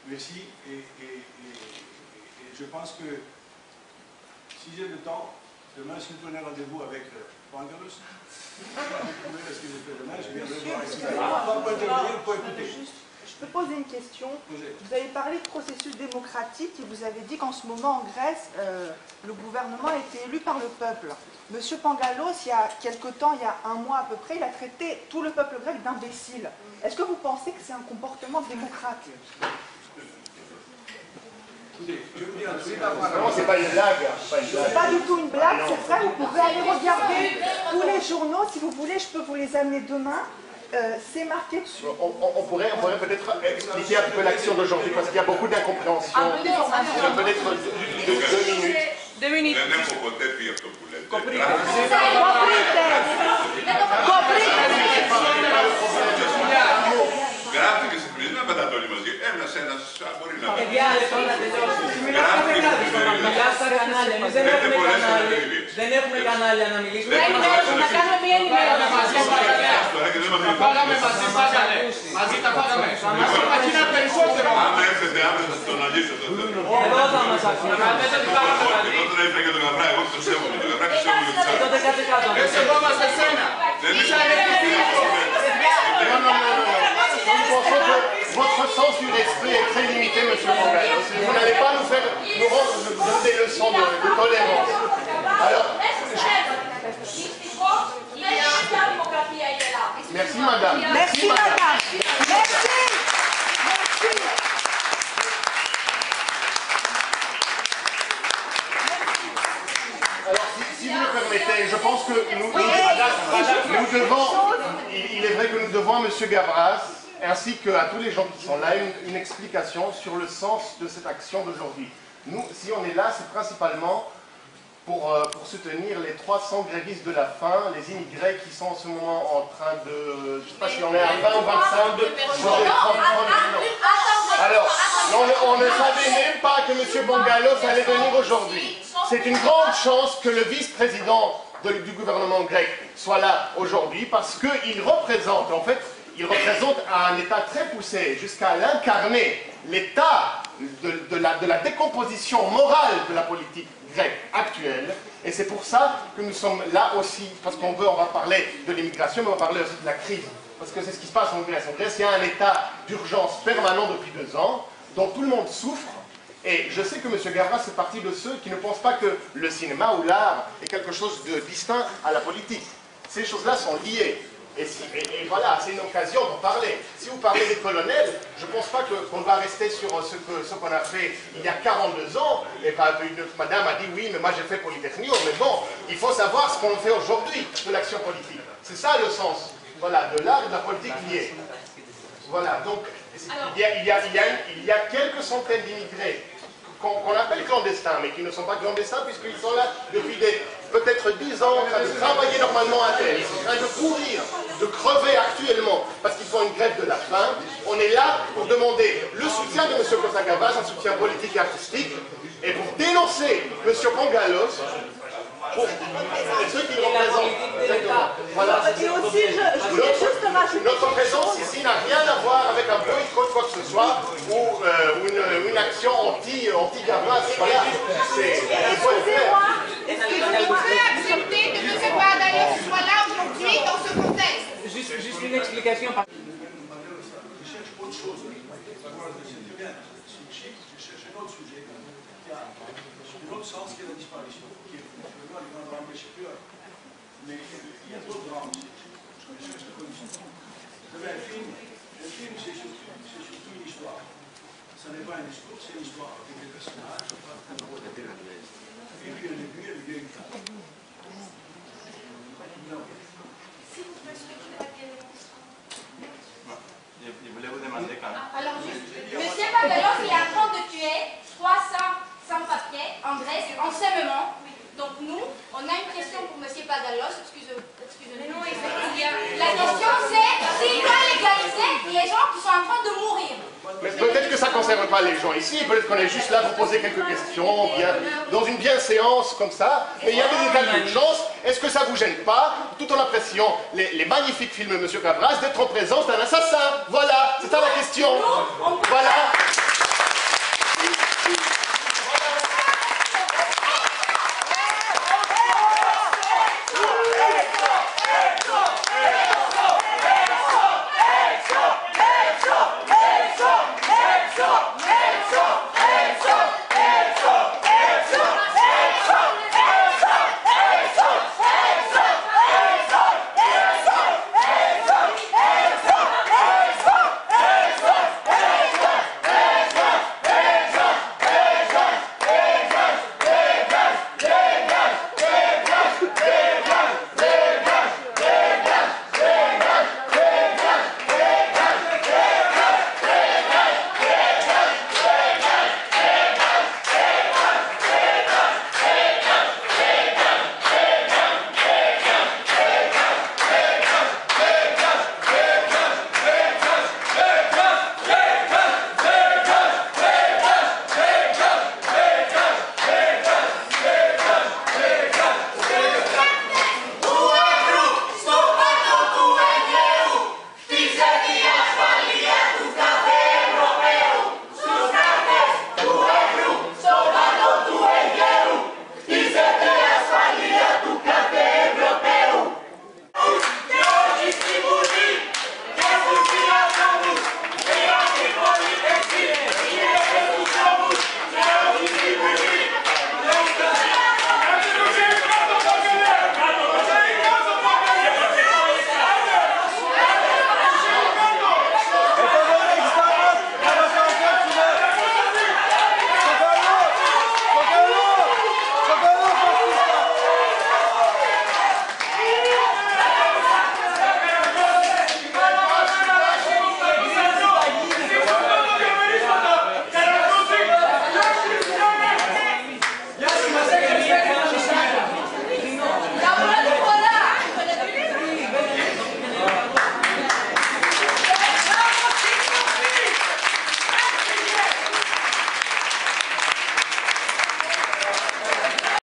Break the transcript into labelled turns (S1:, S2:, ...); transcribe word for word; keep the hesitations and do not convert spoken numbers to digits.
S1: Merci. Et, et, et, et je pense que si j'ai le temps, demain, si vous prenez rendez-vous avec Pangalos, est-ce que je fais demain, je viendrai voir ici. Pas pour intervenir, pour écouter.
S2: Je peux poser une question. Vous avez parlé de processus démocratique et vous avez dit qu'en ce moment en Grèce, euh, le gouvernement a été élu par le peuple. Monsieur Pangalos, il y a quelque temps, il y a un mois à peu près, il a traité tout le peuple grec d'imbécile. Est-ce que vous pensez que c'est un comportement démocrate?
S3: Non, c'est pas une blague.
S2: C'est pas du tout une blague, c'est vrai, vous pouvez aller regarder tous les journaux, si vous voulez, je peux vous les amener demain. Euh, c'est marqué dessus.
S3: On, on, on pourrait, on pourrait peut-être expliquer un peu l'action d'aujourd'hui parce qu'il y a beaucoup d'incompréhension. Peut-être deux, deux minutes.
S4: Deux minutes.
S5: Γράφτηκε στην Πρίζνα, δεν πετάτε όλοι μαζί. Έμεινας ένας, μπορεί να πει.
S4: Παιδιά, λεπτό να τελειώσει. Μιλάς στα κανάλια, εμείς δεν έχουμε κανάλια. Δεν έχουμε κανάλια να μιλήσουμε. Να κάνουμε μία ενημέρωση.
S6: Τα φάγαμε μαζί, πάγανε. Μαζί τα φάγαμε. Μας είναι περισσότερο.
S5: Άμα έρθετε αύριο θα τον αλύσετε.
S4: Εδώ θα μας αφήνουν.
S5: Εγώ τώρα ήρθα για τον Γαβρά, εγώ το σέβομαι. Το Γαβρά το σέβομαι για τις άλλες.
S4: Τότε κάτσε κάτω.
S6: Δεν σεβόμαστε εσένα. Είσαι ανεπιθύμητο.
S3: Non, non, non, non. Nous pensons que votre sens du respect est très limité, monsieur Pangalos. Vous n'allez pas nous faire nous rendre nous donner des leçons de, de tolérance. Alors, merci madame.
S2: Merci madame. Merci. Merci.
S3: Alors, si, si vous le permettez, je pense que nous, nous, nous devons, il, il est vrai que nous devons à M. Gavras, ainsi qu'à tous les gens qui sont là, une, une explication sur le sens de cette action d'aujourd'hui. Nous, si on est là, c'est principalement pour, euh, pour soutenir les trois cents grévistes de la faim, les immigrés qui sont en ce moment en train de, je ne sais pas si on est à vingt ou vingt-cinq, de, de trente, alors, on, on ne savait même pas que M. Pangalos allait venir aujourd'hui. C'est une grande chance que le vice-président du gouvernement grec soit là aujourd'hui parce qu'il représente, en fait, il représente un état très poussé jusqu'à l'incarner, l'état de, de, la, de la décomposition morale de la politique grecque actuelle. Et c'est pour ça que nous sommes là aussi, parce qu'on veut, on va parler de l'immigration, mais on va parler aussi de la crise. Parce que c'est ce qui se passe en Grèce. En Grèce, il y a un état d'urgence permanent depuis deux ans, dont tout le monde souffre. Et je sais que M. Gavras fait partie de ceux qui ne pensent pas que le cinéma ou l'art est quelque chose de distinct à la politique. Ces choses-là sont liées. Et, si, et, et voilà, c'est une occasion d'en parler. Si vous parlez des colonels, je ne pense pas qu'on va rester sur ce qu'on ce qu'on a fait il y a quarante-deux ans. Et bah, une autre madame a dit oui, mais moi j'ai fait Polytechnique. Mais bon, il faut savoir ce qu'on fait aujourd'hui de l'action politique. C'est ça le sens, voilà, de l'art et de la politique liée. Voilà, donc il y a, il y a, il y a, il y a quelques centaines d'immigrés qu'on qu'on appelle clandestins, mais qui ne sont pas clandestins puisqu'ils sont là depuis peut-être dix ans en train de travailler normalement à terre. Ils sont en train de courir, de crever actuellement parce qu'ils font une grève de la faim. On est là pour demander le soutien de M. Kosagavas, un soutien politique et artistique, et pour dénoncer M. Pangalos pour ceux qui le représentent. Voilà.
S2: Et aussi, je, je voulais juste rajouter
S3: Notre présence ici n'a rien à voir avec un boycott quoi que ce soit ou euh, une, une action anti, anti-Gavras. Voilà.
S2: Excusez-moi.
S7: Excusez-moi. Vous pouvez accepter que M. Pangalos soit là aujourd'hui dans ce contexte?
S4: Juste, juste une explication.
S1: Je cherche autre chose. Je cherche un autre sujet qui a un autre sens que la disparition. Mais il y a d'autres drames aussi. Je cherche la condition. Vous savez, un film, un film c'est surtout, surtout une histoire. Ce n'est pas un discours, c'est une histoire avec des personnages. Et puis au début, il y a une femme.
S8: Je voulais vous demander quand même.
S7: Alors, juste, M. Pangalos, il est en train de tuer trois cents sans-papiers en Grèce en ce moment. Donc nous, on a une question pour M. Pangalos, excusez-moi. La question c'est s'il doit légaliser les gens qui sont en train de mourir.
S3: Mais peut-être que ça ne concerne pas les gens ici, peut-être qu'on est juste là pour poser quelques questions, bien, dans une bienséance comme ça, mais il y a des états d'urgence. Est-ce que ça ne vous gêne pas, tout en appréciant les, les magnifiques films de M. Gavras, d'être en présence d'un assassin? Voilà, c'est ça la question. Voilà.